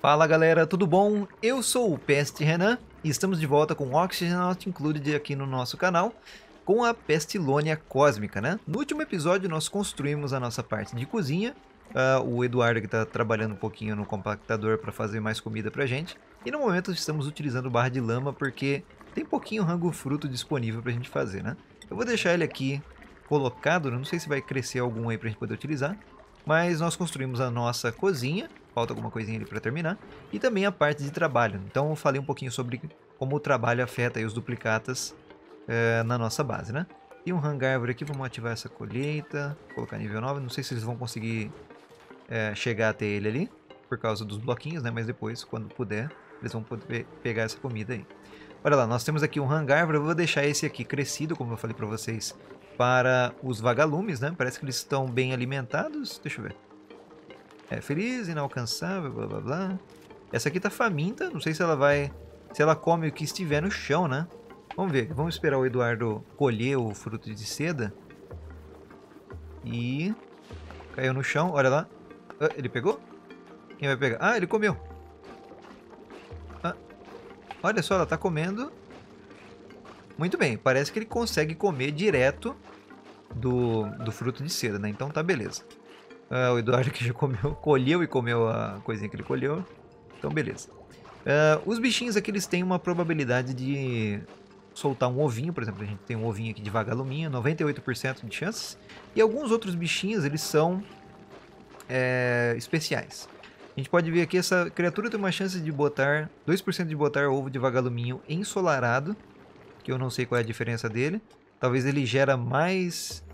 Fala galera, tudo bom? Eu sou o Peste Renan e estamos de volta com Oxygen Not Included aqui no nosso canal com a Pestilônia Cósmica, né? No último episódio nós construímos a nossa parte de cozinha, o Eduardo que está trabalhando um pouquinho no compactador para fazer mais comida pra gente, e no momento estamos utilizando barra de lama porque tem pouquinho rango fruto disponível pra gente fazer, né? Eu vou deixar ele aqui colocado, não sei se vai crescer algum aí pra gente poder utilizar, mas nós construímos a nossa cozinha. Falta alguma coisinha ali para terminar. E também a parte de trabalho. Então eu falei um pouquinho sobre como o trabalho afeta aí os duplicatas na nossa base, né? E um hangar árvore aqui, vamos ativar essa colheita. Colocar nível 9. Não sei se eles vão conseguir chegar até ele ali. Por causa dos bloquinhos, né? Mas depois, quando puder, eles vão poder pegar essa comida aí. Olha lá, nós temos aqui um hangar árvore. Eu vou deixar esse aqui crescido, como eu falei para vocês, para os vagalumes, né? Parece que eles estão bem alimentados. Deixa eu ver. Feliz, inalcançável, blá blá blá. Essa aqui tá faminta, não sei se ela vai... Se ela come o que estiver no chão, né? Vamos ver, vamos esperar o Eduardo colher o fruto de seda. E... Caiu no chão, olha lá. Ele pegou? Quem vai pegar? Ah, ele comeu. Olha só, ela tá comendo. Muito bem, parece que ele consegue comer direto do fruto de seda, né? Então tá beleza. O Eduardo que já comeu, colheu e comeu a coisinha que ele colheu. Então, beleza. Os bichinhos aqui, eles têm uma probabilidade de soltar um ovinho. Por exemplo, a gente tem um ovinho aqui de vagaluminho, 98% de chances. E alguns outros bichinhos, eles são especiais. A gente pode ver aqui, essa criatura tem uma chance de botar 2% de botar ovo de vagaluminho ensolarado, que eu não sei qual é a diferença dele. Talvez ele gera mais...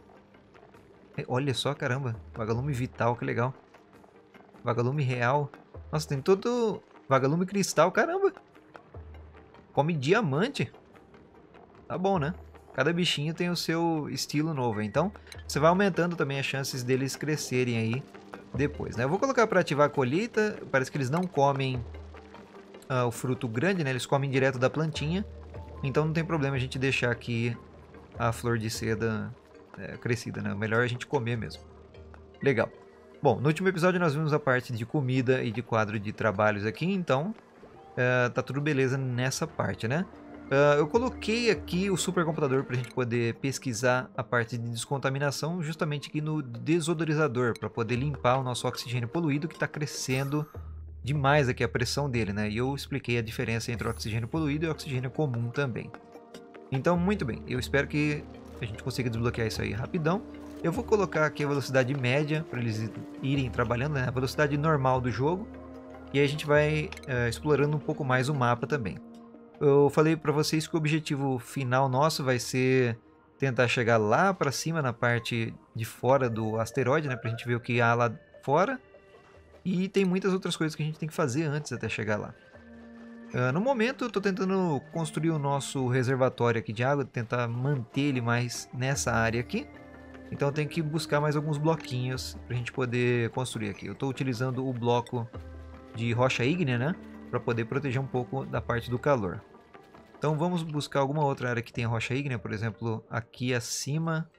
Olha só, caramba. Vagalume vital, que legal. Vagalume real. Nossa, tem todo... Vagalume cristal, caramba. Come diamante. Tá bom, né? Cada bichinho tem o seu estilo novo. Então, você vai aumentando também as chances deles crescerem aí depois, né? Eu vou colocar para ativar a colheita. Parece que eles não comem o fruto grande, né? Eles comem direto da plantinha. Então não tem problema a gente deixar aqui a flor de seda... crescida, né? Melhor a gente comer mesmo. Legal. Bom, no último episódio nós vimos a parte de comida e de quadro de trabalhos aqui, então tá tudo beleza nessa parte, né? Eu coloquei aqui o supercomputador para a gente poder pesquisar a parte de descontaminação justamente aqui no desodorizador, para poder limpar o nosso oxigênio poluído que está crescendo demais aqui a pressão dele, né? E eu expliquei a diferença entre o oxigênio poluído e o oxigênio comum também. Então, muito bem, eu espero que a gente consiga desbloquear isso aí rapidão. Eu vou colocar aqui a velocidade média para eles irem trabalhando, né? A velocidade normal do jogo. E aí a gente vai explorando um pouco mais o mapa também. Eu falei para vocês que o objetivo final nosso vai ser tentar chegar lá para cima na parte de fora do asteroide, né? Para a gente ver o que há lá fora. E tem muitas outras coisas que a gente tem que fazer antes até chegar lá. No momento eu estou tentando construir o nosso reservatório aqui de água, tentar manter ele mais nessa área aqui. Então eu tenho que buscar mais alguns bloquinhos para a gente poder construir aqui. Eu estou utilizando o bloco de rocha ígnea, né? Para poder proteger um pouco da parte do calor. Então vamos buscar alguma outra área que tenha rocha ígnea, por exemplo, aqui acima.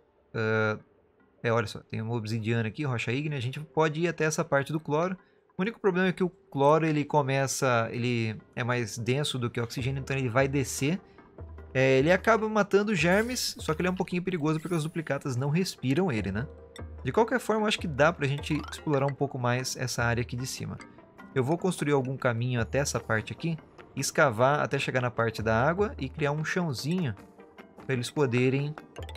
Olha só, tem uma obsidiana aqui, rocha ígnea. A gente pode ir até essa parte do cloro. O único problema é que o cloro ele é mais denso do que o oxigênio, então ele vai descer. Ele acaba matando germes, só que ele é um pouquinho perigoso porque os duplicatas não respiram ele, né? De qualquer forma, eu acho que dá pra gente explorar um pouco mais essa área aqui de cima. Eu vou construir algum caminho até essa parte aqui, escavar até chegar na parte da água e criar um chãozinho para eles poderem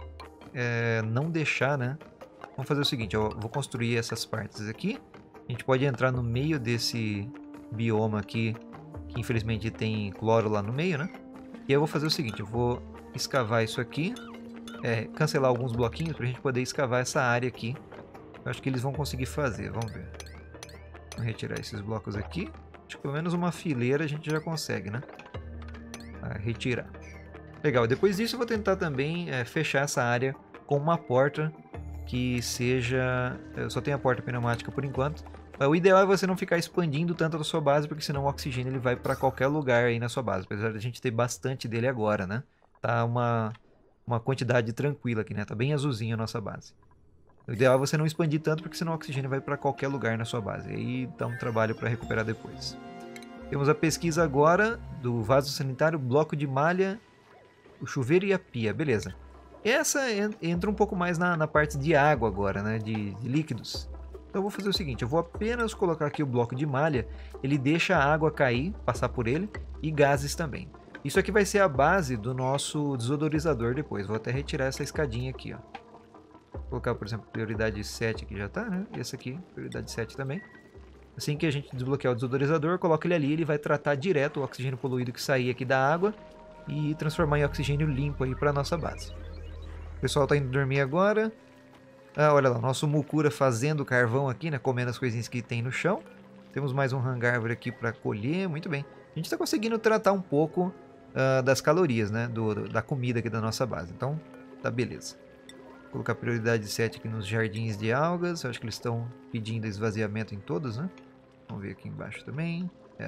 não deixar, né? Vamos fazer o seguinte, eu vou construir essas partes aqui. A gente pode entrar no meio desse bioma aqui, que infelizmente tem cloro lá no meio, né? E eu vou fazer o seguinte, eu vou escavar isso aqui, cancelar alguns bloquinhos para a gente poder escavar essa área aqui. Eu acho que eles vão conseguir fazer, vamos ver. Vou retirar esses blocos aqui. Acho que pelo menos uma fileira a gente já consegue, né? Retirar. Legal, depois disso eu vou tentar também fechar essa área com uma porta que seja... Eu só tenho a porta pneumática por enquanto. O ideal é você não ficar expandindo tanto a sua base, porque senão o oxigênio ele vai para qualquer lugar aí na sua base. Apesar de a gente ter bastante dele agora, né? Tá uma quantidade tranquila aqui, né? Tá bem azulzinha a nossa base. O ideal é você não expandir tanto, porque senão o oxigênio vai para qualquer lugar na sua base. E aí dá um trabalho para recuperar depois. Temos a pesquisa agora do vaso sanitário, bloco de malha, o chuveiro e a pia. Beleza. Essa entra um pouco mais na parte de água agora, né? De líquidos. Então eu vou fazer o seguinte, eu vou apenas colocar aqui o bloco de malha. Ele deixa a água cair, passar por ele, e gases também. Isso aqui vai ser a base do nosso desodorizador depois. Vou até retirar essa escadinha aqui, ó. Vou colocar, por exemplo, prioridade 7 aqui já tá, né? Esse aqui, prioridade 7 também. Assim que a gente desbloquear o desodorizador, coloca ele ali, ele vai tratar direto o oxigênio poluído que sair aqui da água e transformar em oxigênio limpo aí para nossa base. O pessoal tá indo dormir agora. Ah, olha lá, nosso Mukura fazendo carvão aqui, né? Comendo as coisinhas que tem no chão. Temos mais um hangárvore aqui para colher, muito bem. A gente está conseguindo tratar um pouco das calorias, né? Da comida aqui da nossa base. Então, tá beleza. Vou colocar prioridade 7 aqui nos jardins de algas. Eu acho que eles estão pedindo esvaziamento em todos, né? Vamos ver aqui embaixo também.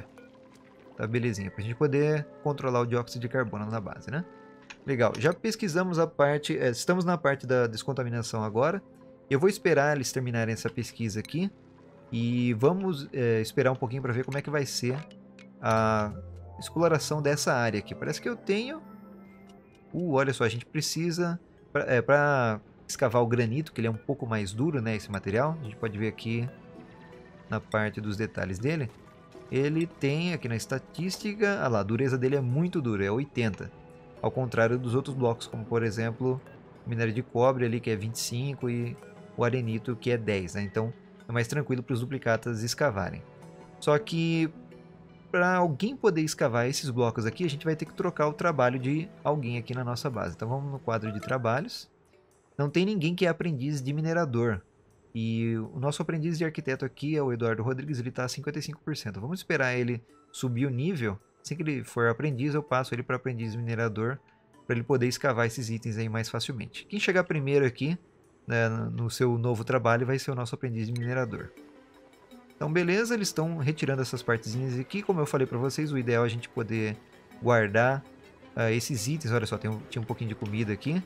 Tá belezinha. Pra gente poder controlar o dióxido de carbono na base, né? Legal. Já pesquisamos a parte... estamos na parte da descontaminação agora. Eu vou esperar eles terminarem essa pesquisa aqui. E vamos esperar um pouquinho para ver como é que vai ser a exploração dessa área aqui. Parece que eu tenho... olha só, a gente precisa... para escavar o granito, que ele é um pouco mais duro, né, esse material. A gente pode ver aqui na parte dos detalhes dele. Ele tem aqui na estatística, ah lá, a dureza dele é muito dura, é 80. Ao contrário dos outros blocos, como por exemplo, o minério de cobre ali que é 25 e o arenito que é 10, né? Então é mais tranquilo para os duplicatas escavarem. Só que para alguém poder escavar esses blocos aqui, a gente vai ter que trocar o trabalho de alguém aqui na nossa base. Então vamos no quadro de trabalhos. Não tem ninguém que é aprendiz de minerador. E o nosso aprendiz de arquiteto aqui é o Eduardo Rodrigues, ele está a 55%. Vamos esperar ele subir o nível. Assim que ele for aprendiz, eu passo ele para aprendiz minerador, para ele poder escavar esses itens aí mais facilmente. Quem chegar primeiro aqui, né, no seu novo trabalho, vai ser o nosso aprendiz de minerador. Então beleza, eles estão retirando essas partezinhas aqui. Como eu falei para vocês, o ideal é a gente poder guardar esses itens. Olha só, tinha um pouquinho de comida aqui.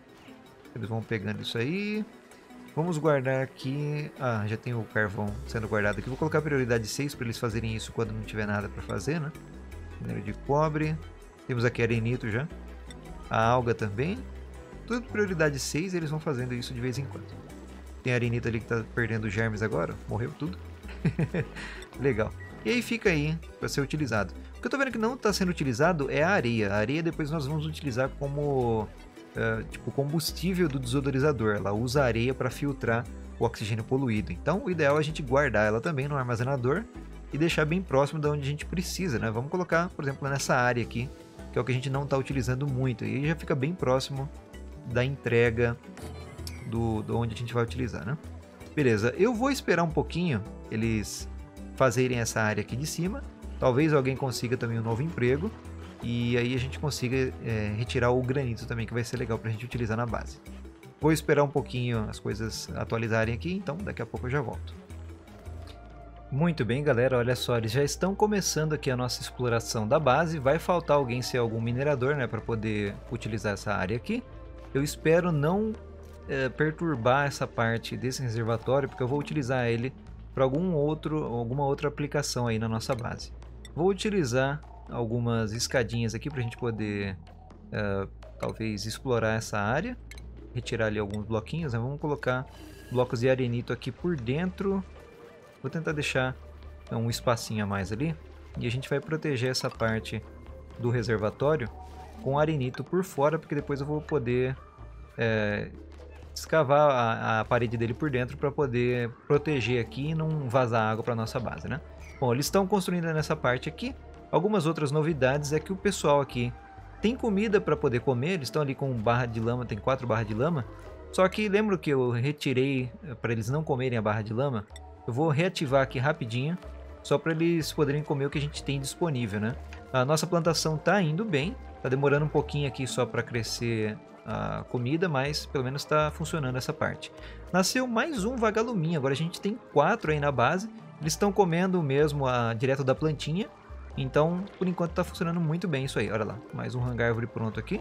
Eles vão pegando isso aí. Vamos guardar aqui... Ah, já tem o carvão sendo guardado aqui. Vou colocar prioridade 6 para eles fazerem isso quando não tiver nada para fazer, né? Minério de cobre. Temos aqui arenito já. A alga também. Tudo prioridade 6, eles vão fazendo isso de vez em quando. Tem arenito ali que está perdendo germes agora. Morreu tudo. Legal. E aí fica aí para ser utilizado. O que eu tô vendo que não está sendo utilizado é a areia. A areia depois nós vamos utilizar como tipo combustível do desodorizador. Ela usa a areia para filtrar o oxigênio poluído. Então o ideal é a gente guardar ela também no armazenador e deixar bem próximo de onde a gente precisa, né? Vamos colocar, por exemplo, nessa área aqui, que é o que a gente não está utilizando muito. E aí já fica bem próximo da entrega do onde a gente vai utilizar, né? Beleza, eu vou esperar um pouquinho eles fazerem essa área aqui de cima. Talvez alguém consiga também um novo emprego. E aí a gente consiga retirar o granito também, que vai ser legal para a gente utilizar na base. Vou esperar um pouquinho as coisas atualizarem aqui, então daqui a pouco eu já volto. Muito bem, galera, olha só, eles já estão começando aqui a nossa exploração da base. Vai faltar alguém ser algum minerador, né, para poder utilizar essa área aqui. Eu espero não perturbar essa parte desse reservatório, porque eu vou utilizar ele para alguma outra aplicação aí na nossa base. Vou utilizar algumas escadinhas aqui para a gente poder talvez explorar essa área, retirar ali alguns bloquinhos, né? Vamos colocar blocos de arenito aqui por dentro. Vou tentar deixar um espacinho a mais ali e a gente vai proteger essa parte do reservatório com arenito por fora, porque depois eu vou poder escavar a parede dele por dentro para poder proteger aqui e não vazar água para nossa base, né? Bom, eles estão construindo nessa parte aqui. Algumas outras novidades é que o pessoal aqui tem comida para poder comer. Eles estão ali com barra de lama, tem 4 barras de lama. Só que lembro que eu retirei para eles não comerem a barra de lama. Eu vou reativar aqui rapidinho, só para eles poderem comer o que a gente tem disponível, né? A nossa plantação está indo bem, está demorando um pouquinho aqui só para crescer a comida, mas pelo menos está funcionando essa parte. Nasceu mais um vagaluminho, agora a gente tem 4 aí na base. Eles estão comendo mesmo direto da plantinha. Então, por enquanto está funcionando muito bem isso aí. Olha lá, mais um hangárvore pronto aqui.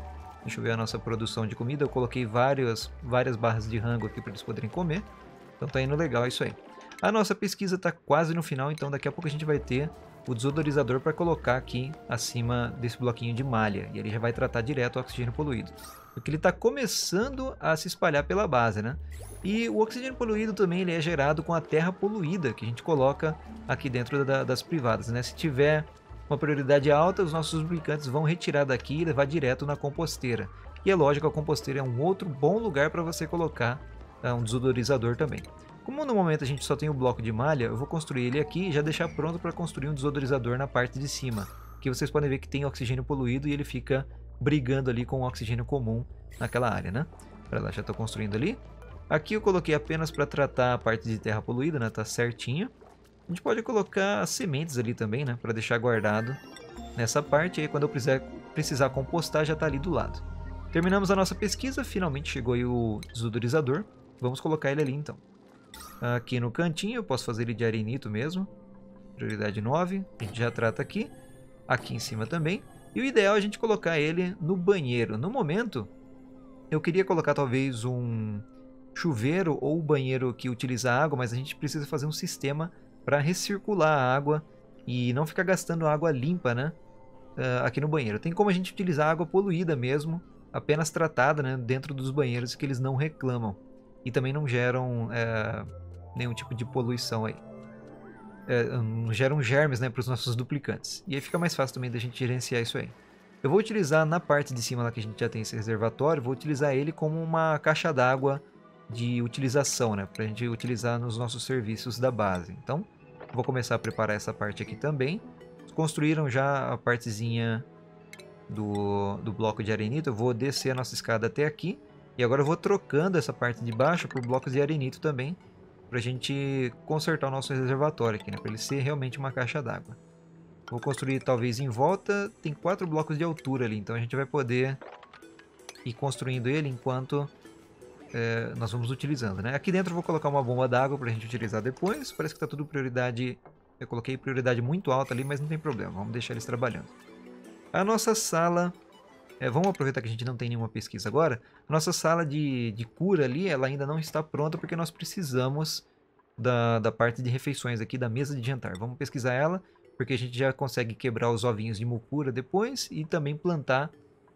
Deixa eu ver a nossa produção de comida. Eu coloquei várias barras de rango aqui para eles poderem comer. Então tá indo legal isso aí. A nossa pesquisa está quase no final, então daqui a pouco a gente vai ter o desodorizador para colocar aqui acima desse bloquinho de malha. E ele já vai tratar direto o oxigênio poluído. Porque ele está começando a se espalhar pela base, né? E o oxigênio poluído também ele é gerado com a terra poluída que a gente coloca aqui dentro das privadas, né? Se tiver uma prioridade alta, os nossos duplicantes vão retirar daqui e levar direto na composteira. E é lógico, a composteira é um outro bom lugar para você colocar um desodorizador também. Como no momento a gente só tem o bloco de malha, eu vou construir ele aqui e já deixar pronto para construir um desodorizador na parte de cima. Que vocês podem ver que tem oxigênio poluído e ele fica brigando ali com o oxigênio comum naquela área, né? Para lá, já estou construindo ali. Aqui eu coloquei apenas para tratar a parte de terra poluída, né? Tá certinho. A gente pode colocar as sementes ali também, né? Para deixar guardado nessa parte. Aí quando eu precisar compostar, já está ali do lado. Terminamos a nossa pesquisa. Finalmente chegou aí o desodorizador. Vamos colocar ele ali então. Aqui no cantinho eu posso fazer ele de arenito mesmo. Prioridade 9. A gente já trata aqui. Aqui em cima também. E o ideal é a gente colocar ele no banheiro. No momento, eu queria colocar talvez um chuveiro ou banheiro que utiliza água, mas a gente precisa fazer um sistema para recircular a água e não ficar gastando água limpa, né? Aqui no banheiro. Tem como a gente utilizar água poluída mesmo, apenas tratada, né, dentro dos banheiros que eles não reclamam. E também não geram nenhum tipo de poluição aí. Não geram germes, né, para os nossos duplicantes. E aí fica mais fácil também da gente gerenciar isso aí. Eu vou utilizar na parte de cima lá que a gente já tem esse reservatório, vou utilizar ele como uma caixa d'água de utilização, né, para a gente utilizar nos nossos serviços da base. Então, vou começar a preparar essa parte aqui também. Construíram já a partezinha do bloco de arenito. Eu vou descer a nossa escada até aqui. E agora eu vou trocando essa parte de baixo por blocos de arenito também, para a gente consertar o nosso reservatório aqui, né, para ele ser realmente uma caixa d'água. Vou construir talvez em volta, tem 4 blocos de altura ali, então a gente vai poder ir construindo ele enquanto nós vamos utilizando, né? Aqui dentro eu vou colocar uma bomba d'água para a gente utilizar depois. Parece que está tudo prioridade, eu coloquei prioridade muito alta ali, mas não tem problema, vamos deixar eles trabalhando. A nossa sala, vamos aproveitar que a gente não tem nenhuma pesquisa agora. A nossa sala de cura ali, ela ainda não está pronta porque nós precisamos da parte de refeições aqui, da mesa de jantar. Vamos pesquisar ela, porque a gente já consegue quebrar os ovinhos de mucura depois e também plantar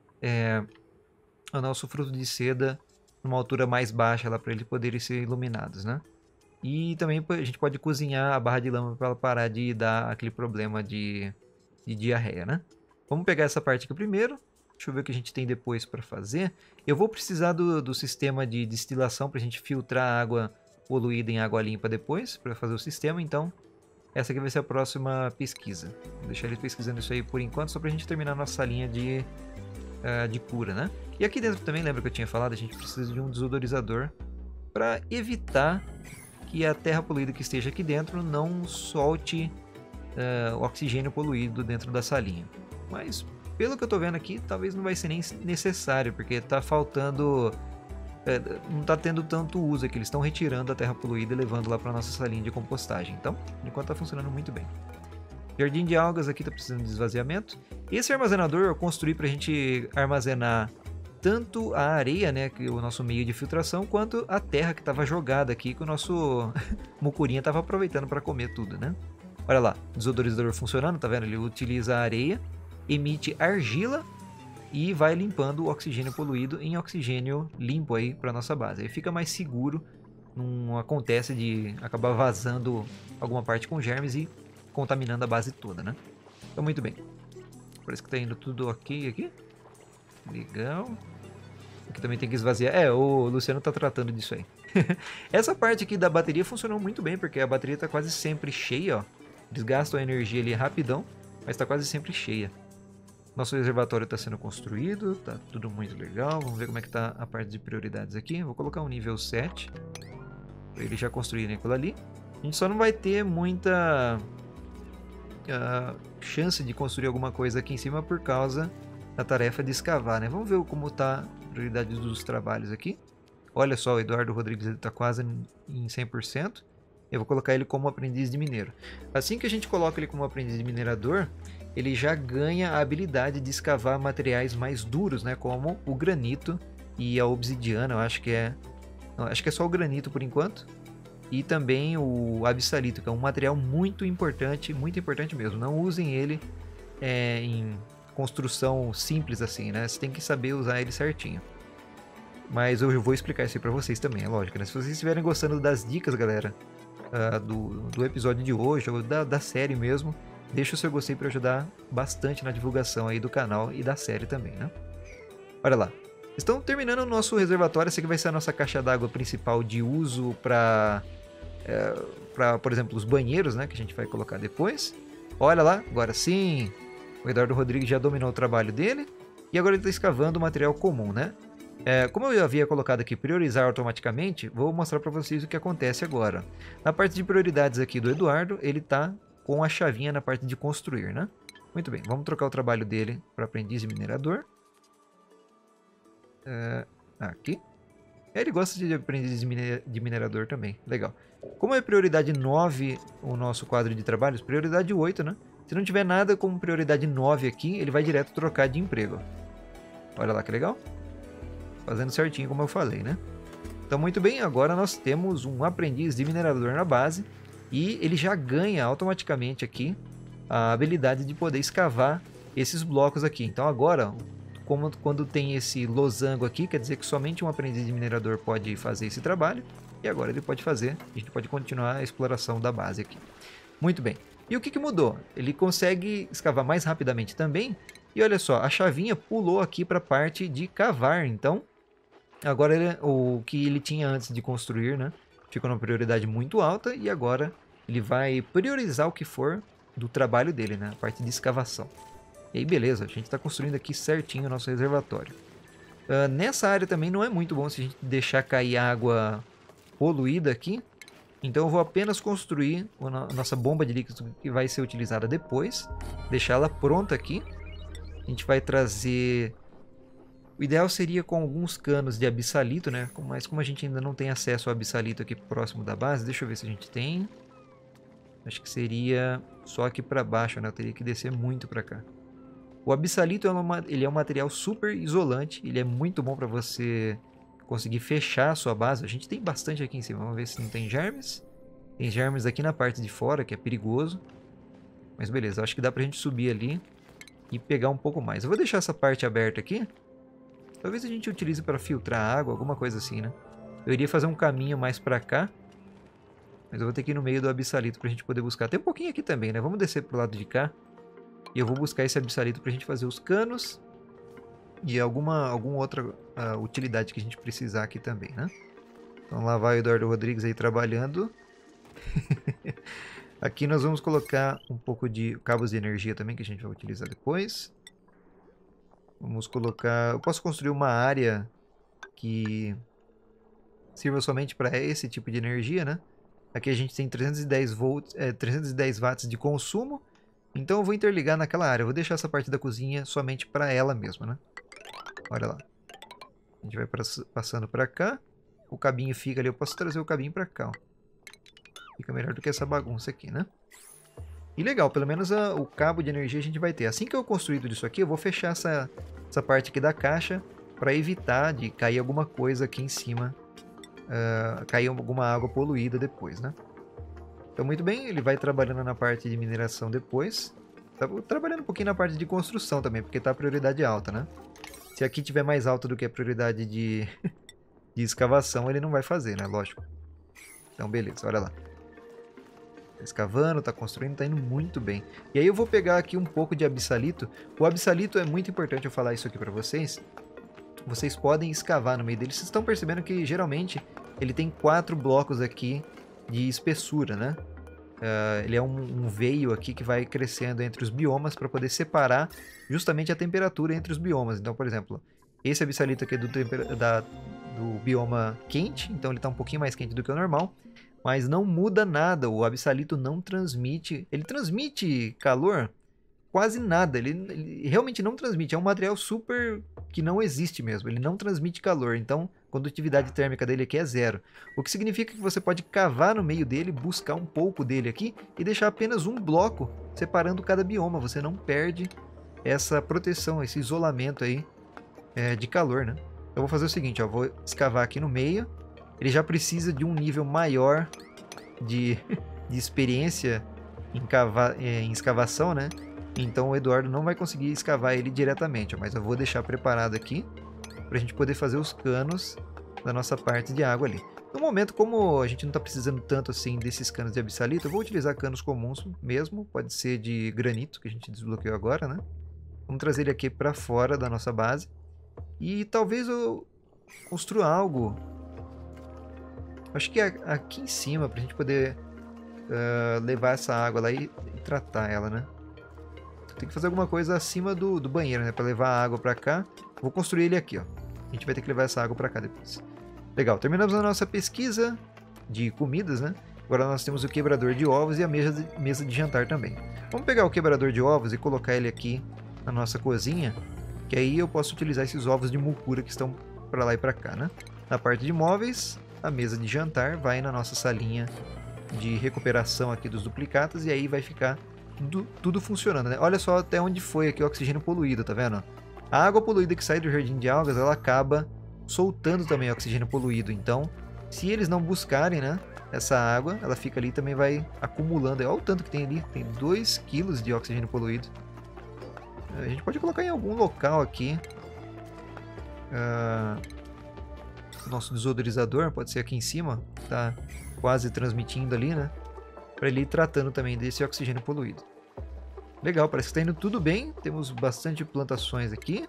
o nosso fruto de seda numa altura mais baixa lá para eles poderem ser iluminados, né? E também a gente pode cozinhar a barra de lama para ela parar de dar aquele problema de diarreia, né? Vamos pegar essa parte aqui primeiro. Deixa eu ver o que a gente tem depois para fazer. Eu vou precisar do sistema de destilação para a gente filtrar a água poluída em água limpa depois, para fazer o sistema. Então, essa aqui vai ser a próxima pesquisa. Vou deixar eles pesquisando isso aí por enquanto, só para a gente terminar a nossa salinha de cura, né? E aqui dentro também, lembra que eu tinha falado, a gente precisa de um desodorizador para evitar que a terra poluída que esteja aqui dentro não solte o oxigênio poluído dentro da salinha. Mas, pelo que eu tô vendo aqui, talvez não vai ser nem necessário, porque tá faltando... não tá tendo tanto uso aqui, eles estão retirando a terra poluída e levando lá para nossa salinha de compostagem. Então, por enquanto tá funcionando muito bem. Jardim de algas aqui tá precisando de esvaziamento. Esse armazenador eu construí pra gente armazenar tanto a areia, né, que é o nosso meio de filtração, quanto a terra que estava jogada aqui, que o nosso mucurinha estava aproveitando para comer tudo, né? Olha lá, desodorizador funcionando, tá vendo? Ele utiliza a areia, emite argila e vai limpando o oxigênio poluído em oxigênio limpo aí para nossa base. Aí fica mais seguro, não acontece de acabar vazando alguma parte com germes e contaminando a base toda, né? Então, muito bem. Parece que tá indo tudo ok aqui. Legal. Aqui também tem que esvaziar. O Luciano tá tratando disso aí. Essa parte aqui da bateria funcionou muito bem, porque a bateria tá quase sempre cheia, ó. Eles gastam a energia ali rapidão, mas tá quase sempre cheia. Nosso reservatório está sendo construído, tá tudo muito legal. Vamos ver como é que tá a parte de prioridades aqui. Vou colocar um nível 7, para eles já construírem aquilo ali. A gente só não vai ter muita chance de construir alguma coisa aqui em cima por causa da tarefa de escavar, né? Vamos ver como tá a prioridade dos trabalhos aqui. Olha só, o Eduardo Rodrigues está quase em 100%. Eu vou colocar ele como aprendiz de mineiro. Assim que a gente coloca ele como aprendiz de minerador, ele já ganha a habilidade de escavar materiais mais duros, né? Como o granito e a obsidiana, eu acho que é... Não, acho que é só o granito por enquanto. E também o abissalito, que é um material muito importante mesmo. Não usem ele em construção simples assim, né? Você tem que saber usar ele certinho. Mas eu vou explicar isso aí pra vocês também, é lógico, né? Se vocês estiverem gostando das dicas, galera, do episódio de hoje, ou da série mesmo, deixa o seu gostei para ajudar bastante na divulgação aí do canal e da série também, né? Olha lá. Estão terminando o nosso reservatório. Essa aqui vai ser a nossa caixa d'água principal de uso para, por exemplo, os banheiros, né? Que a gente vai colocar depois. Olha lá, agora sim. O Eduardo Rodrigues já dominou o trabalho dele. E agora ele está escavando o material comum, né? Como eu havia colocado aqui, priorizar automaticamente, vou mostrar para vocês o que acontece agora. Na parte de prioridades aqui do Eduardo, ele está com a chavinha na parte de construir, né? Muito bem, vamos trocar o trabalho dele para aprendiz de minerador. Aqui. Ele gosta de aprendiz de minerador também, legal. Como é prioridade 9 o nosso quadro de trabalhos, prioridade 8, né? Se não tiver nada como prioridade 9 aqui, ele vai direto trocar de emprego. Olha lá que legal. Fazendo certinho como eu falei, né? Então, muito bem, agora nós temos um aprendiz de minerador na base e ele já ganha automaticamente aqui a habilidade de poder escavar esses blocos aqui. Então, agora, quando tem esse losango aqui, quer dizer que somente um aprendiz de minerador pode fazer esse trabalho e agora ele pode fazer, a gente pode continuar a exploração da base aqui. Muito bem. E o que mudou? Ele consegue escavar mais rapidamente também e olha só, a chavinha pulou aqui para a parte de cavar, então... Agora o que ele tinha antes de construir, né? Ficou numa prioridade muito alta e agora ele vai priorizar o que for do trabalho dele, né? A parte de escavação. E aí beleza, a gente está construindo aqui certinho o nosso reservatório. Nessa área também não é muito bom se a gente deixar cair água poluída aqui. Então eu vou apenas construir a nossa bomba de líquidos que vai ser utilizada depois. Deixar ela pronta aqui. A gente vai trazer... O ideal seria com alguns canos de abissalito, né? Mas como a gente ainda não tem acesso ao abissalito aqui próximo da base, deixa eu ver se a gente tem. Acho que seria só aqui para baixo, né? Eu teria que descer muito para cá. O abissalito ele é um material super isolante, ele é muito bom para você conseguir fechar a sua base. A gente tem bastante aqui em cima, vamos ver se não tem germes. Tem germes aqui na parte de fora, que é perigoso. Mas beleza, acho que dá pra gente subir ali e pegar um pouco mais. Eu vou deixar essa parte aberta aqui. Talvez a gente utilize para filtrar água, alguma coisa assim, né? Eu iria fazer um caminho mais para cá. Mas eu vou ter que ir no meio do abissalito para a gente poder buscar. Tem um pouquinho aqui também, né? Vamos descer pro lado de cá. E eu vou buscar esse abissalito para a gente fazer os canos. E alguma outra utilidade que a gente precisar aqui também, né? Então lá vai o Eduardo Rodrigues aí trabalhando. Aqui nós vamos colocar um pouco de cabos de energia também, que a gente vai utilizar depois. Vamos colocar... Eu posso construir uma área que sirva somente para esse tipo de energia, né? Aqui a gente tem 310 watts de consumo. Então eu vou interligar naquela área. Eu vou deixar essa parte da cozinha somente para ela mesma, né? Olha lá. A gente vai passando para cá. O cabinho fica ali. Eu posso trazer o cabinho para cá, ó. Fica melhor do que essa bagunça aqui, né? E legal, pelo menos o cabo de energia a gente vai ter. Assim que eu construir tudo isso aqui, eu vou fechar essa parte aqui da caixa para evitar de cair alguma coisa aqui em cima, cair alguma água poluída depois, né? Então, muito bem, ele vai trabalhando na parte de mineração depois. Tá trabalhando um pouquinho na parte de construção também, porque tá a prioridade alta, né? Se aqui tiver mais alta do que a prioridade de escavação, ele não vai fazer, né? Lógico. Então, beleza, olha lá. Tá escavando, tá construindo, tá indo muito bem. E aí eu vou pegar aqui um pouco de abissalito. O abissalito é muito importante eu falar isso aqui pra vocês. Vocês podem escavar no meio dele. Vocês estão percebendo que geralmente ele tem 4 blocos aqui de espessura, né? Ele é um veio aqui que vai crescendo entre os biomas para poder separar justamente a temperatura entre os biomas. Então, por exemplo, esse abissalito aqui é do bioma quente, então ele está um pouquinho mais quente do que o normal. Mas não muda nada, o abissalito não transmite... Ele transmite calor, quase nada. Ele realmente não transmite. É um material super que não existe mesmo. Ele não transmite calor. Então, a condutividade térmica dele aqui é 0. O que significa que você pode cavar no meio dele, buscar um pouco dele aqui e deixar apenas um bloco separando cada bioma. Você não perde essa proteção, esse isolamento aí de calor, né? Eu vou fazer o seguinte, ó, vou escavar aqui no meio. Ele já precisa de um nível maior de experiência em escavação, né? Então o Eduardo não vai conseguir escavar ele diretamente, ó, mas eu vou deixar preparado aqui para a gente poder fazer os canos da nossa parte de água ali. No momento, como a gente não está precisando tanto assim desses canos de abissalito, eu vou utilizar canos comuns mesmo, pode ser de granito, que a gente desbloqueou agora, né? Vamos trazer ele aqui para fora da nossa base. E talvez eu construa algo, acho que aqui em cima, para a gente poder levar essa água lá e tratar ela, né? Tem que fazer alguma coisa acima do banheiro, né? Para levar a água para cá. Vou construir ele aqui, ó. A gente vai ter que levar essa água para cá depois. Legal, terminamos a nossa pesquisa de comidas, né? Agora nós temos o quebrador de ovos e a mesa de jantar também. Vamos pegar o quebrador de ovos e colocar ele aqui na nossa cozinha, que aí eu posso utilizar esses ovos de mucura que estão para lá e para cá, né? Na parte de móveis, a mesa de jantar vai na nossa salinha de recuperação aqui dos duplicatas e aí vai ficar tudo funcionando, né? Olha só até onde foi aqui o oxigênio poluído, tá vendo? A água poluída que sai do jardim de algas, ela acaba soltando também oxigênio poluído. Então, se eles não buscarem, né, essa água, ela fica ali e também vai acumulando. Olha o tanto que tem ali, tem 2 kg de oxigênio poluído. A gente pode colocar em algum local aqui. Nosso desodorizador pode ser aqui em cima, tá quase transmitindo ali, né, para ele ir tratando também desse oxigênio poluído. Legal, parece que está indo tudo bem. Temos bastante plantações aqui.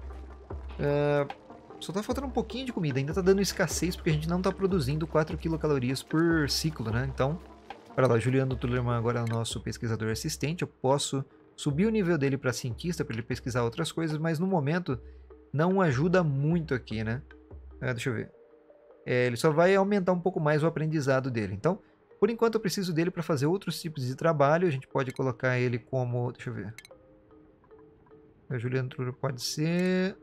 Só está faltando um pouquinho de comida. Ainda está dando escassez porque a gente não está produzindo 4 quilocalorias por ciclo, né? Então, olha lá, Juliano Tullerman agora é o nosso pesquisador assistente. Eu posso subir o nível dele para cientista, para ele pesquisar outras coisas, mas no momento não ajuda muito aqui, né? Deixa eu ver. Ele só vai aumentar um pouco mais o aprendizado dele. Então, por enquanto eu preciso dele para fazer outros tipos de trabalho. A gente pode colocar ele como... Deixa eu ver. O Juliano Truro pode ser...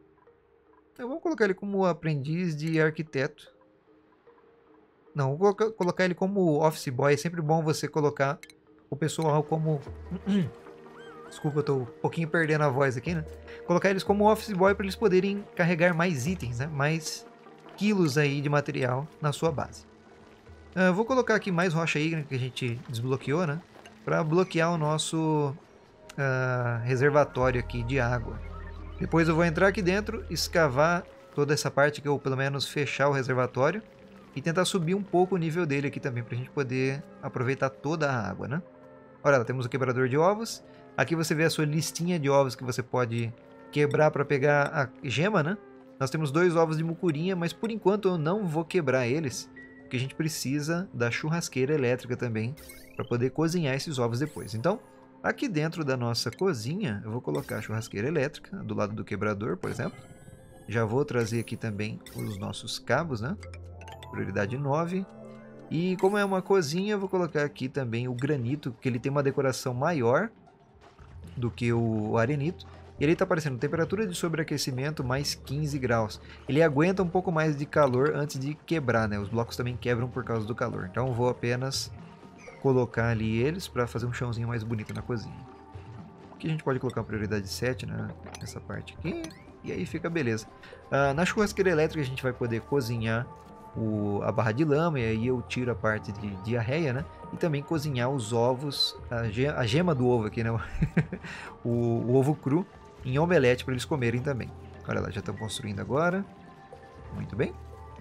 Eu vou colocar ele como aprendiz de arquiteto. Não, vou colocar ele como office boy. É sempre bom você colocar o pessoal como... Desculpa, eu tô um pouquinho perdendo a voz aqui, né? Colocar eles como office boy para eles poderem carregar mais itens, né? Mais quilos aí de material na sua base. Vou colocar aqui mais rocha ígnea que a gente desbloqueou, né? Para bloquear o nosso reservatório aqui de água. Depois eu vou entrar aqui dentro, escavar toda essa parte, que eu pelo menos fechar o reservatório. E tentar subir um pouco o nível dele aqui também, para a gente poder aproveitar toda a água, né? Olha lá, temos o quebrador de ovos. Aqui você vê a sua listinha de ovos que você pode quebrar para pegar a gema, né? Nós temos 2 ovos de mucurinha, mas por enquanto eu não vou quebrar eles, porque a gente precisa da churrasqueira elétrica também para poder cozinhar esses ovos depois. Então, aqui dentro da nossa cozinha, eu vou colocar a churrasqueira elétrica do lado do quebrador, por exemplo. Já vou trazer aqui também os nossos cabos, né? Prioridade 9. E como é uma cozinha, eu vou colocar aqui também o granito, que ele tem uma decoração maior do que o arenito. E ele está aparecendo temperatura de sobreaquecimento mais 15 graus. Ele aguenta um pouco mais de calor antes de quebrar, né? Os blocos também quebram por causa do calor. Então eu vou apenas colocar ali eles para fazer um chãozinho mais bonito na cozinha. Aqui a gente pode colocar a prioridade 7, né? Nessa parte aqui. E aí fica beleza. Na churrasqueira elétrica a gente vai poder cozinhar a barra de lama, e aí eu tiro a parte de diarreia, né? E também cozinhar os ovos, a gema do ovo aqui, né? o ovo cru em omelete para eles comerem também. Olha lá, já estão construindo agora. Muito bem.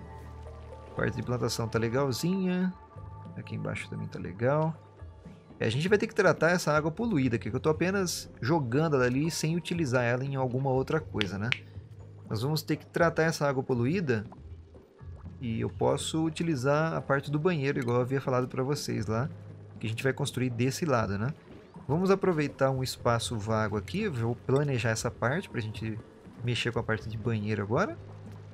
A parte de plantação tá legalzinha. Aqui embaixo também tá legal. A gente vai ter que tratar essa água poluída aqui, que eu tô apenas jogando ela ali sem utilizar ela em alguma outra coisa, né? Nós vamos ter que tratar essa água poluída. E eu posso utilizar a parte do banheiro, igual eu havia falado para vocês lá, que a gente vai construir desse lado, né? Vamos aproveitar um espaço vago aqui, eu vou planejar essa parte para a gente mexer com a parte de banheiro agora.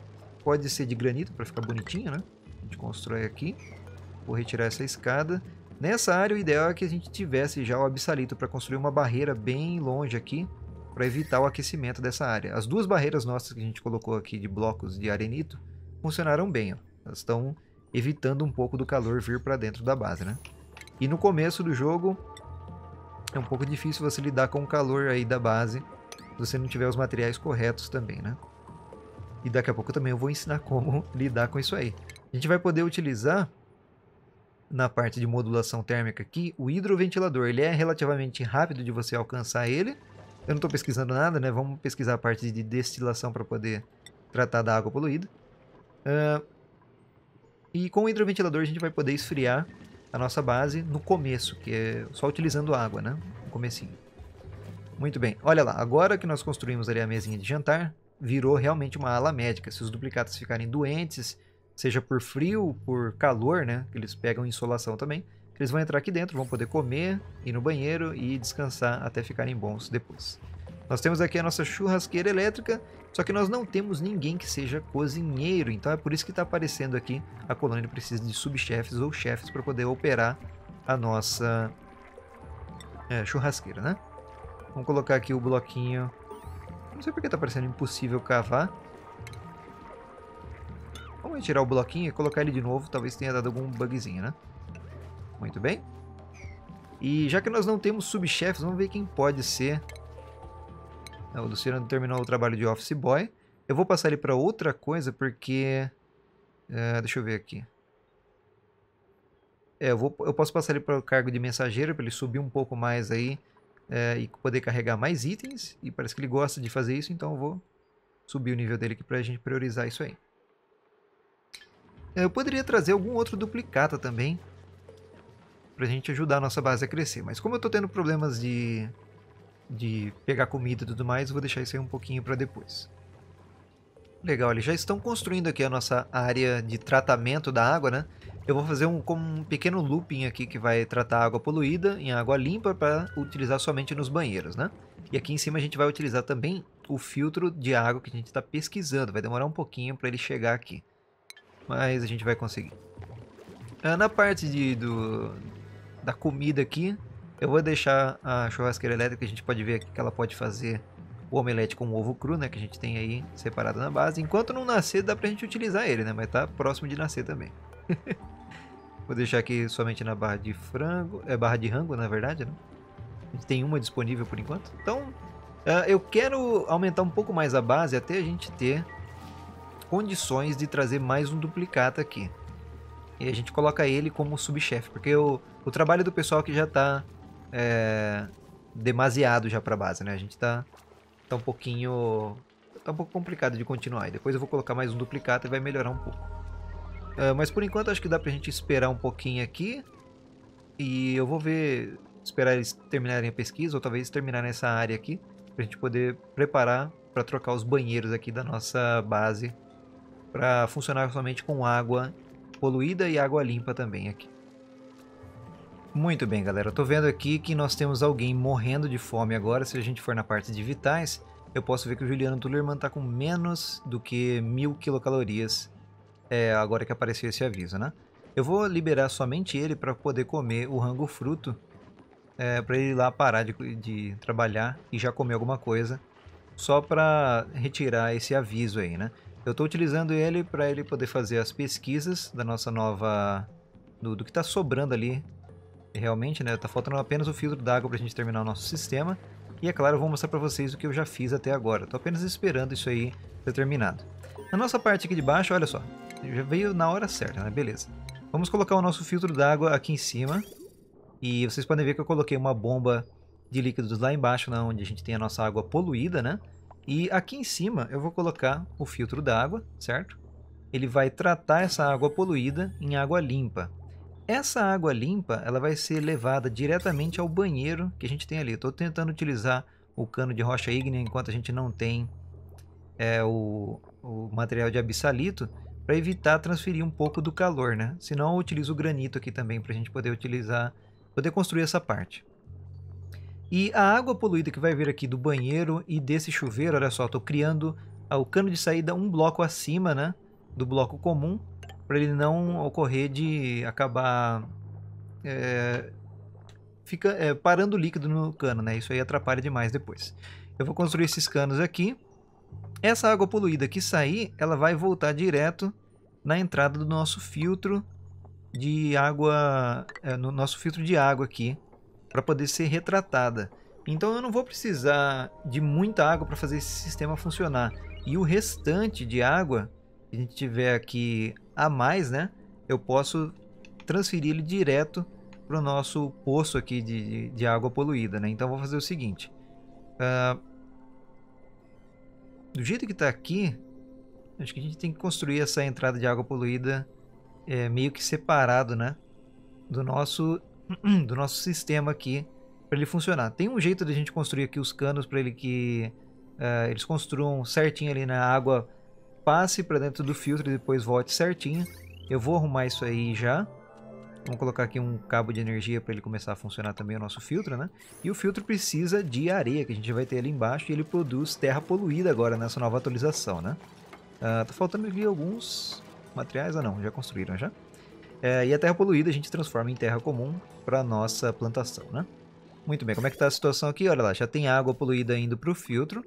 Pode ser de granito para ficar bonitinho, né? A gente constrói aqui. Vou retirar essa escada. Nessa área, o ideal é que a gente tivesse já o abissalito para construir uma barreira bem longe aqui, para evitar o aquecimento dessa área. As duas barreiras nossas que a gente colocou aqui de blocos de arenito funcionaram bem, ó. Elas estão evitando um pouco do calor vir para dentro da base, né? E no começo do jogo é um pouco difícil você lidar com o calor aí da base se você não tiver os materiais corretos também, né? E daqui a pouco também eu vou ensinar como lidar com isso aí. A gente vai poder utilizar na parte de modulação térmica aqui o hidroventilador. Ele é relativamente rápido de você alcançar ele. Eu não estou pesquisando nada, né? Vamos pesquisar a parte de destilação para poder tratar da água poluída. E com o hidroventilador a gente vai poder esfriar a nossa base no começo, que é só utilizando água, né? No comecinho. Muito bem. Olha lá, agora que nós construímos ali a mesinha de jantar, virou realmente uma ala médica. Se os duplicatas ficarem doentes, seja por frio, por calor, né? Que eles pegam insolação também, eles vão entrar aqui dentro, vão poder comer, ir no banheiro e descansar até ficarem bons depois. Nós temos aqui a nossa churrasqueira elétrica, só que nós não temos ninguém que seja cozinheiro, então é por isso que está aparecendo aqui a colônia precisa de subchefes ou chefes para poder operar a nossa churrasqueira, né? Vamos colocar aqui o bloquinho. Não sei porque está parecendo impossível cavar. Vamos retirar o bloquinho e colocar ele de novo, talvez tenha dado algum bugzinho, né? Muito bem. E já que nós não temos subchefes, vamos ver quem pode ser. O Luciano terminou o trabalho de office boy. Eu vou passar ele para outra coisa porque... deixa eu ver aqui. Eu posso passar ele para o cargo de mensageiro, para ele subir um pouco mais aí e poder carregar mais itens. E parece que ele gosta de fazer isso, então eu vou subir o nível dele aqui para a gente priorizar isso aí. Eu poderia trazer algum outro duplicata também, para a gente ajudar a nossa base a crescer. Mas como eu estou tendo problemas de pegar comida e tudo mais, eu vou deixar isso aí um pouquinho para depois. Legal, eles já estão construindo aqui a nossa área de tratamento da água, né? Eu vou fazer como um pequeno looping aqui que vai tratar a água poluída em água limpa para utilizar somente nos banheiros, né? E aqui em cima a gente vai utilizar também o filtro de água que a gente está pesquisando. Vai demorar um pouquinho para ele chegar aqui, mas a gente vai conseguir. Na parte da comida aqui, eu vou deixar a churrasqueira elétrica, a gente pode ver aqui que ela pode fazer o omelete com ovo cru, né, que a gente tem aí separado na base. Enquanto não nascer, dá pra gente utilizar ele, né, mas tá próximo de nascer também. Vou deixar aqui somente na barra de frango, barra de rango, na verdade, né? A gente tem uma disponível por enquanto. Então, eu quero aumentar um pouco mais a base até a gente ter condições de trazer mais um duplicata aqui. E a gente coloca ele como subchefe, porque o trabalho do pessoal aqui já tá demasiado já pra base, né? A gente tá um pouquinho... tá um pouco complicado de continuar. E depois eu vou colocar mais um duplicata e vai melhorar um pouco. Mas por enquanto acho que dá pra gente esperar um pouquinho aqui. E eu vou ver... esperar eles terminarem a pesquisa, ou talvez terminar nessa área aqui, pra gente poder preparar para trocar os banheiros aqui da nossa base para funcionar somente com água poluída e água limpa também aqui. Muito bem, galera. Eu tô vendo aqui que nós temos alguém morrendo de fome agora. Se a gente for na parte de vitais, eu posso ver que o Juliano Tullerman tá com menos do que 1000 quilocalorias agora que apareceu esse aviso, né? Eu vou liberar somente ele para poder comer o rango fruto, para ele ir lá parar de trabalhar e já comer alguma coisa, só para retirar esse aviso aí, né? Eu estou utilizando ele para ele poder fazer as pesquisas da nossa nova... do que está sobrando ali, realmente, né? Tá faltando apenas o filtro d'água para a gente terminar o nosso sistema. E é claro, eu vou mostrar para vocês o que eu já fiz até agora. Estou apenas esperando isso aí ser terminado. Na nossa parte aqui de baixo, olha só, já veio na hora certa, né? Beleza. Vamos colocar o nosso filtro d'água aqui em cima. E vocês podem ver que eu coloquei uma bomba de líquidos lá embaixo, né, onde a gente tem a nossa água poluída, né? E aqui em cima eu vou colocar o filtro d'água, certo? Ele vai tratar essa água poluída em água limpa. Essa água limpa, ela vai ser levada diretamente ao banheiro que a gente tem ali. Estou tentando utilizar o cano de rocha ígnea enquanto a gente não tem o material de abissalito, para evitar transferir um pouco do calor, né? Senão eu utilizo o granito aqui também para a gente poder poder construir essa parte. E a água poluída que vai vir aqui do banheiro e desse chuveiro, olha só, estou criando o cano de saída um bloco acima, né, do bloco comum, para ele não ocorrer de acabar fica parando o líquido no cano, né? Isso aí atrapalha demais depois. Eu vou construir esses canos aqui. Essa água poluída que sair, ela vai voltar direto na entrada do nosso filtro de água, no nosso filtro de água aqui, para poder ser retratada. Então eu não vou precisar de muita água para fazer esse sistema funcionar. E o restante de água que a gente tiver aqui a mais, né, eu posso transferir ele direto para o nosso poço aqui de água poluída, né? Então eu vou fazer o seguinte. Do jeito que está aqui, acho que a gente tem que construir essa entrada de água poluída meio que separado, né, do nosso sistema aqui, para ele funcionar. Tem um jeito de a gente construir aqui os canos para ele que eles construam certinho ali na água, passe para dentro do filtro e depois volte certinho. Eu vou arrumar isso aí já. Vamos colocar aqui um cabo de energia para ele começar a funcionar também o nosso filtro, né? E o filtro precisa de areia, que a gente vai ter ali embaixo, e ele produz terra poluída agora nessa nova atualização, né? Tá faltando ali alguns materiais, não, já construíram já. E a terra poluída a gente transforma em terra comum para nossa plantação, né? Muito bem, como é que tá a situação aqui? Olha lá, já tem água poluída indo para o filtro.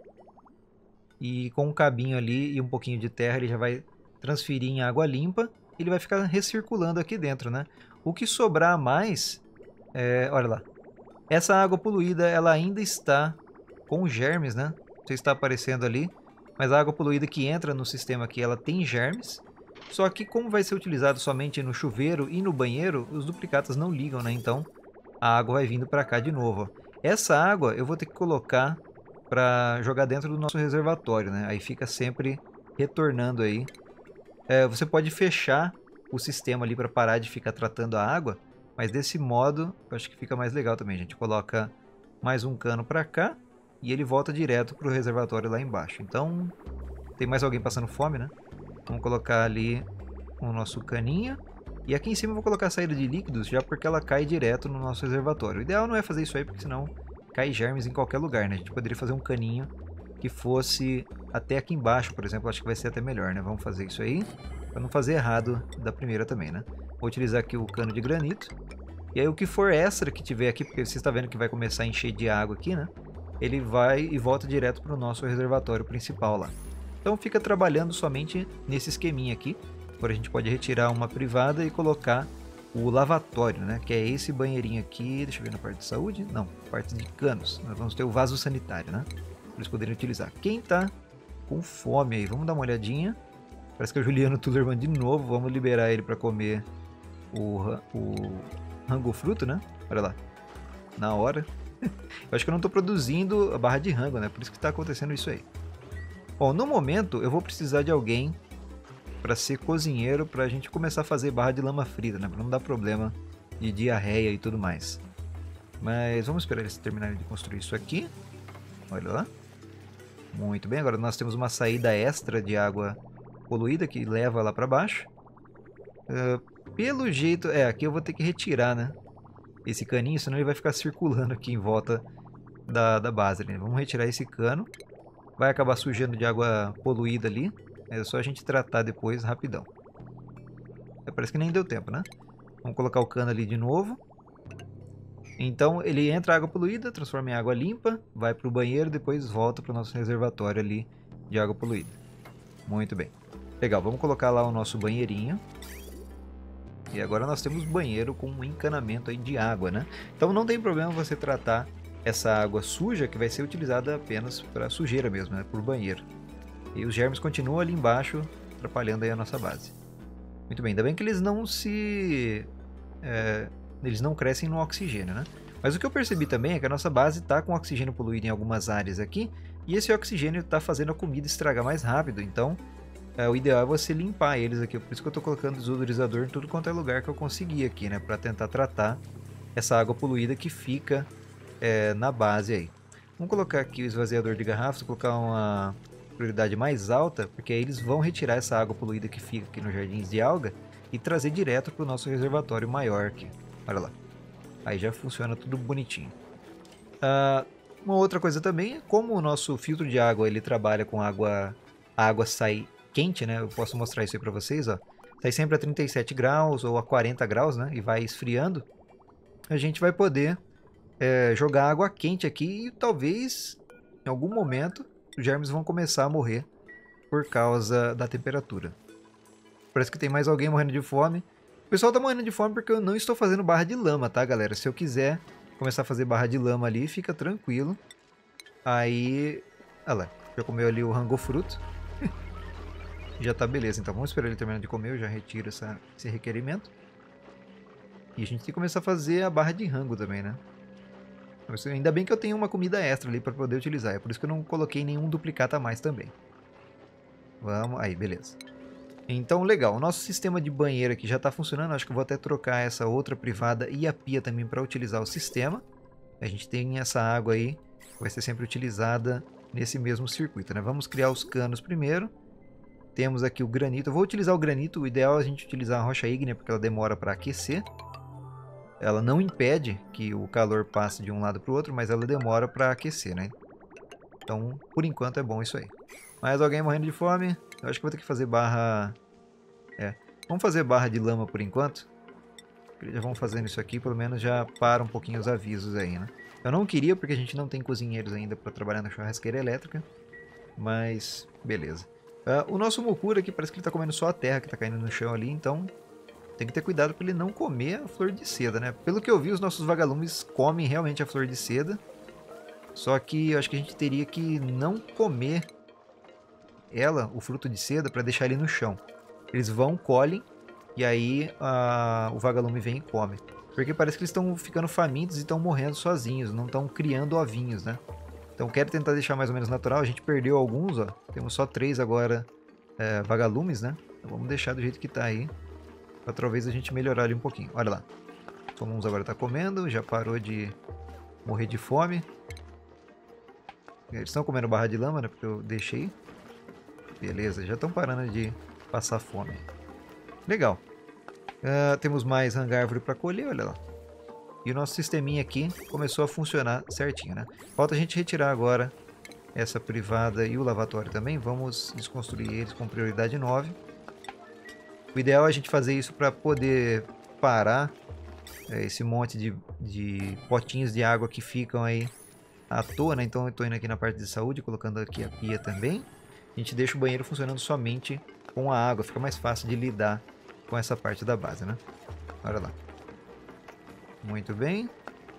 E com um cabinho ali e um pouquinho de terra, ele já vai transferir em água limpa. E ele vai ficar recirculando aqui dentro, né? O que sobrar a mais, olha lá. Essa água poluída, ela ainda está com germes, né? Não sei se está aparecendo ali. Mas a água poluída que entra no sistema aqui, ela tem germes. Só que como vai ser utilizado somente no chuveiro e no banheiro, os duplicatas não ligam, né? Então a água vai vindo para cá de novo. Essa água eu vou ter que colocar para jogar dentro do nosso reservatório, né? Aí fica sempre retornando aí. Você pode fechar o sistema ali para parar de ficar tratando a água, mas desse modo eu acho que fica mais legal também. A gente coloca mais um cano para cá e ele volta direto para o reservatório lá embaixo. Então tem mais alguém passando fome, né? Vamos colocar ali o nosso caninho. E aqui em cima eu vou colocar a saída de líquidos, já porque ela cai direto no nosso reservatório. O ideal não é fazer isso aí, porque senão cai germes em qualquer lugar, né? A gente poderia fazer um caninho que fosse até aqui embaixo, por exemplo. Acho que vai ser até melhor, né? Vamos fazer isso aí, para não fazer errado da primeira também, né? Vou utilizar aqui o cano de granito. E aí o que for extra que tiver aqui, porque você está vendo que vai começar a encher de água aqui, né? Ele vai e volta direto para o nosso reservatório principal lá. Então fica trabalhando somente nesse esqueminha aqui. Agora a gente pode retirar uma privada e colocar o lavatório, né? Que é esse banheirinho aqui. Deixa eu ver na parte de saúde. Não, parte de canos. Nós vamos ter o vaso sanitário, né? Para eles poderem utilizar. Quem tá com fome aí? Vamos dar uma olhadinha. Parece que é o Juliano Tullerman de novo. Vamos liberar ele para comer o rango fruto, né? Olha lá. Na hora. Eu acho que eu não estou produzindo a barra de rango, né? Por isso que está acontecendo isso aí. Bom, no momento eu vou precisar de alguém para ser cozinheiro, para a gente começar a fazer barra de lama frita, né? Para não dar problema de diarreia e tudo mais. Mas vamos esperar eles terminarem de construir isso aqui. Olha lá. Muito bem, agora nós temos uma saída extra de água poluída que leva lá para baixo. Pelo jeito, aqui eu vou ter que retirar, né? Esse caninho, senão ele vai ficar circulando aqui em volta da base. Né? Vamos retirar esse cano. Vai acabar sujando de água poluída ali. É só a gente tratar depois rapidão. Parece que nem deu tempo, né? Vamos colocar o cano ali de novo. Então ele entra água poluída, transforma em água limpa, vai para o banheiro, depois volta para o nosso reservatório ali de água poluída. Muito bem. Legal, vamos colocar lá o nosso banheirinho. E agora nós temos banheiro com um encanamento aí de água, né? Então não tem problema você tratar essa água suja, que vai ser utilizada apenas para sujeira mesmo, né? Por banheiro. E os germes continuam ali embaixo, atrapalhando aí a nossa base. Muito bem, ainda bem que eles não eles não crescem no oxigênio, né? Mas o que eu percebi também é que a nossa base está com oxigênio poluído em algumas áreas aqui, e esse oxigênio está fazendo a comida estragar mais rápido, então o ideal é você limpar eles aqui. Por isso que eu estou colocando desodorizador em tudo quanto é lugar que eu conseguir aqui, né? Para tentar tratar essa água poluída que fica na base aí. Vamos colocar aqui o esvaziador de garrafas, colocar uma prioridade mais alta, porque aí eles vão retirar essa água poluída que fica aqui nos jardins de alga e trazer direto para o nosso reservatório maior aqui. Olha lá. Aí já funciona tudo bonitinho. Uma outra coisa também, como o nosso filtro de água ele trabalha com a água sai quente, né? Eu posso mostrar isso aí para vocês, ó. Sai sempre a 37 graus ou a 40 graus, né? E vai esfriando. a gente vai poder jogar água quente aqui e talvez, em algum momento, os germes vão começar a morrer por causa da temperatura. Parece que tem mais alguém morrendo de fome. O pessoal tá morrendo de fome porque eu não estou fazendo barra de lama, tá, galera? Se eu quiser começar a fazer barra de lama ali, fica tranquilo. Aí... olha lá, já comeu ali o rangofruto. Já tá beleza, então vamos esperar ele terminar de comer, eu já retiro esse requerimento. E a gente tem que começar a fazer a barra de rango também, né? Ainda bem que eu tenho uma comida extra ali para poder utilizar, é por isso que eu não coloquei nenhum duplicata a mais também. Vamos, aí, beleza. Então, legal, o nosso sistema de banheiro aqui já está funcionando, acho que eu vou até trocar essa outra privada e a pia também para utilizar o sistema. A gente tem essa água aí, que vai ser sempre utilizada nesse mesmo circuito, né? Vamos criar os canos primeiro. Temos aqui o granito, eu vou utilizar o granito, o ideal é a gente utilizar a rocha ígnea, porque ela demora para aquecer. Ela não impede que o calor passe de um lado para o outro, mas ela demora para aquecer, né? Então, por enquanto é bom isso aí. Mais alguém morrendo de fome? Eu acho que vou ter que fazer barra... vamos fazer barra de lama por enquanto. Já vamos fazendo isso aqui, pelo menos já para um pouquinho os avisos aí, né? Eu não queria porque a gente não tem cozinheiros ainda para trabalhar na churrasqueira elétrica. Mas, beleza. O nosso Mokura aqui parece que ele está comendo só a terra que está caindo no chão ali, então... tem que ter cuidado para ele não comer a flor de seda, né? Pelo que eu vi, os nossos vagalumes comem realmente a flor de seda. Só que eu acho que a gente teria que não comer ela, o fruto de seda, para deixar ele no chão. Eles vão, colhem, e aí o vagalume vem e come. Porque parece que eles estão ficando famintos e estão morrendo sozinhos, não estão criando ovinhos, né? Então eu quero tentar deixar mais ou menos natural. A gente perdeu alguns, ó. Temos só 3 agora vagalumes, né? Então vamos deixar do jeito que está aí. Para talvez a gente melhorar ali um pouquinho. Olha lá. Como uns agora está comendo, já parou de morrer de fome. Eles estão comendo barra de lama, né? Porque eu deixei. Beleza, já estão parando de passar fome. Legal. Temos mais hangárvore para colher, olha lá. E o nosso sisteminha aqui começou a funcionar certinho, né? Falta a gente retirar agora essa privada e o lavatório também. Vamos desconstruir eles com prioridade 9. O ideal é a gente fazer isso para poder parar esse monte de potinhos de água que ficam aí à toa, né? Então eu estou indo aqui na parte de saúde, colocando aqui a pia também. A gente deixa o banheiro funcionando somente com a água, fica mais fácil de lidar com essa parte da base, né? Olha lá. Muito bem.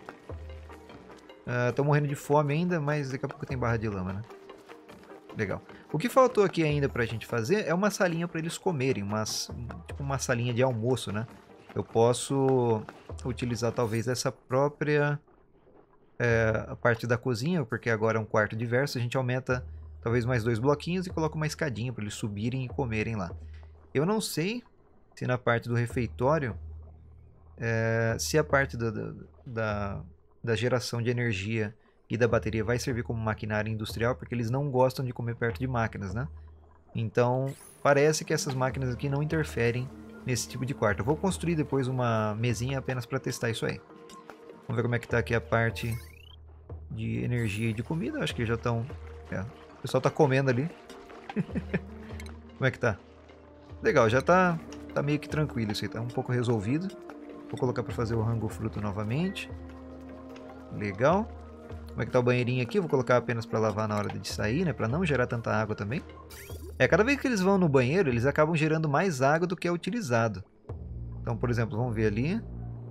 Estão morrendo de fome ainda, mas daqui a pouco tem barra de lama, né? Legal. O que faltou aqui ainda pra gente fazer é uma salinha para eles comerem, tipo uma salinha de almoço, né? Eu posso utilizar talvez essa própria a parte da cozinha, porque agora é um quarto diverso, a gente aumenta talvez mais 2 bloquinhos e coloca uma escadinha para eles subirem e comerem lá. Eu não sei se na parte do refeitório, se a parte da geração de energia e da bateria vai servir como maquinária industrial, porque eles não gostam de comer perto de máquinas, né? Então, parece que essas máquinas aqui não interferem nesse tipo de quarto. Eu vou construir depois uma mesinha apenas para testar isso aí. Vamos ver como é que tá aqui a parte de energia e de comida. Acho que já estão... o pessoal tá comendo ali. Como é que tá? Legal, já tá meio que tranquilo isso aí. Tá um pouco resolvido. Vou colocar para fazer o rangofruto novamente. Legal. Como é que tá o banheirinho aqui? Eu vou colocar apenas para lavar na hora de sair, né? Para não gerar tanta água também. Cada vez que eles vão no banheiro, eles acabam gerando mais água do que é utilizado. Então, por exemplo, vamos ver ali.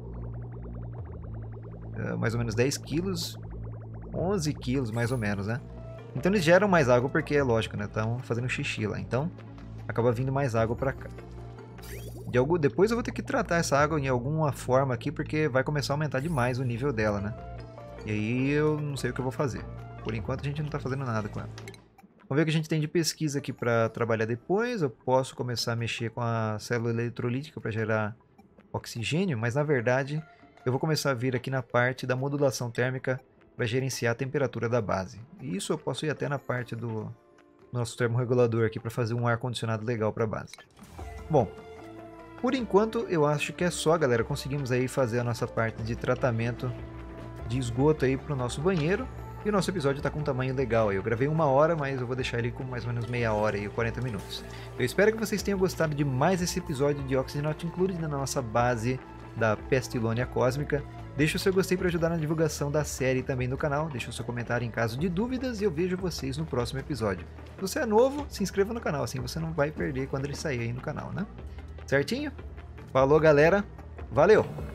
Mais ou menos 10 quilos. 11 quilos, mais ou menos, né? Então eles geram mais água porque, é lógico, né? Estão fazendo xixi lá. Então, acaba vindo mais água para cá. Depois eu vou ter que tratar essa água em alguma forma aqui, porque vai começar a aumentar demais o nível dela, né? E aí eu não sei o que eu vou fazer. Por enquanto a gente não está fazendo nada com ela. Vamos ver o que a gente tem de pesquisa aqui para trabalhar depois. Eu posso começar a mexer com a célula eletrolítica para gerar oxigênio, mas na verdade eu vou começar a vir aqui na parte da modulação térmica para gerenciar a temperatura da base. E isso eu posso ir até na parte do nosso termorregulador aqui para fazer um ar-condicionado legal para a base. Bom, por enquanto eu acho que é só, galera. Conseguimos aí fazer a nossa parte de tratamento de esgoto aí para o nosso banheiro. E o nosso episódio está com um tamanho legal aí. Eu gravei 1 hora, mas eu vou deixar ele com mais ou menos meia hora aí, 40 minutos. Eu espero que vocês tenham gostado de mais esse episódio de Oxygen Not Included na nossa base da Pestilônia Cósmica. Deixa o seu gostei para ajudar na divulgação da série também no canal. Deixa o seu comentário em caso de dúvidas e eu vejo vocês no próximo episódio. Se você é novo, se inscreva no canal, assim você não vai perder quando ele sair aí no canal, né? Certinho? Falou, galera. Valeu!